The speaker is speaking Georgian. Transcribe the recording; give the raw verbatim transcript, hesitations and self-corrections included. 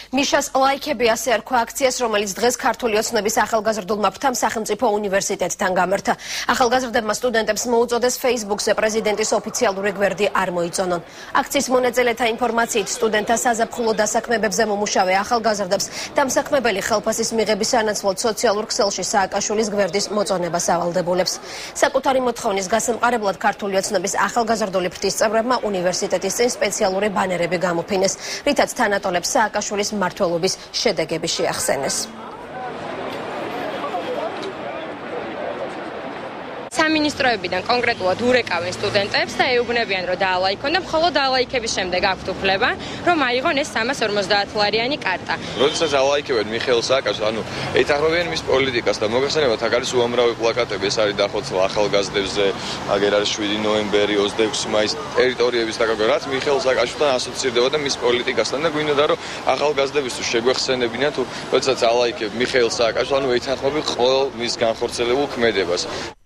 მიშას ლაიქები ასე ერქვა აქციას, რომელიც დღეს ქართული ოცნების ახალგაზრდულმა ფრთამ სახელმწიფო უნივერსიტეტთან გამართა. ახალგაზრდებმა სტუდენტებს მოუწოდეს Facebook-ზე პრეზიდენტის ოფიციალური გვერდი არ მოიწონონ. აქციის მონაწილეთა ინფორმაციით სტუდენტთა საზაფხულო დასაქმებებზე მომუშავე ახალგაზრდებს დამსაქმებელი ხელფასის მიღების სანაცვლოდ სოციალურ ქსელში სააკაშვილის გვერდის მოწონებას ავალდებულებს. საკუთარი მოთხოვნის გასამყარებლად ქართული ოცნების ახალგაზრდული ფრთის წევრებმა უნივერსიტეტის წინ სპეციალური ბანერები გამოფინეს, რითაც თანატოლებს სააკაშვილის მმართველობის შედეგები შეახსენეს. სამინისტროებიდან კონკრეტულად ურეკავენ სტუდენტებს და ეუბნებიან, რომ დაალაიქონ და მხოლოდ დაალაიქების შემდეგ აქვთ უფლება, რომ აიღონ ეს სამას ორმოცდაათ ლარიანი კარტა. როდესაც ალაიქებენ მიხეილ სააკაშვილს, ანუ ეთანხმებიან მის პოლიტიკას და მოგეხსენებათ, აქ არის უამრავი პლაკატები, ეს არის დახოცვა ახალგაზრდებზე, აგერ არის შვიდი ნოემბერი, ოცდაექვსი მაისი ტერიტორიების დაკავება, რაც მიხეილ სააკაშვილთან ასოცირდება და მის პოლიტიკასთან და გვინდა რომ ახალგაზრდებისთვის შეგვეხსენებინათ, როდესაც ალაიქებ მიხეილ სააკაშვილს, ანუ ეთანხმები ყოველ მის განხორციელებულ ქმედებას.